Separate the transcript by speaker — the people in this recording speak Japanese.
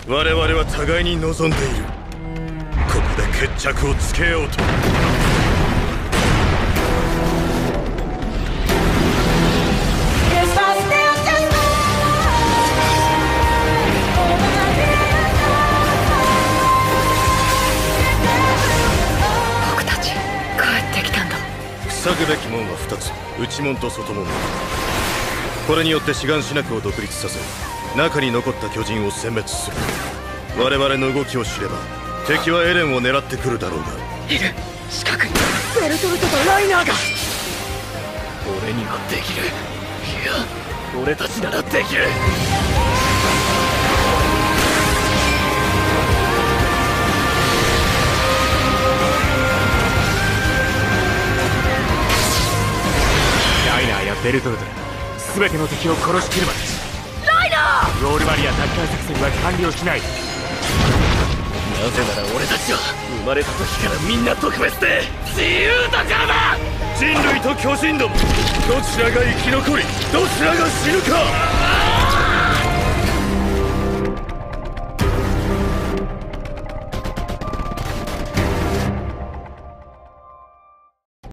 Speaker 1: 我々は互いに望んでいる。ここで決着をつけようと。
Speaker 2: 僕たち帰ってきたんだ。
Speaker 1: 塞ぐべき門は2つ、内門と外門。これによって志願しなくを独立させ、中に残った巨人を殲滅する。我々の動きを知れば敵はエレンを狙ってくるだろうが。
Speaker 2: いる、近くにベルトルトとライナーが。
Speaker 3: 俺にはできる。いや、俺たちならできる。ライナーやベルトルト全ての敵を殺しきるまで
Speaker 2: ライナー！
Speaker 3: ロールバリア奪還作戦は完了しない。なぜなら俺たちは生まれた時からみんな特別で自由だからだ。
Speaker 1: 人類と巨人ども、どちらが生き残りどちらが死ぬか。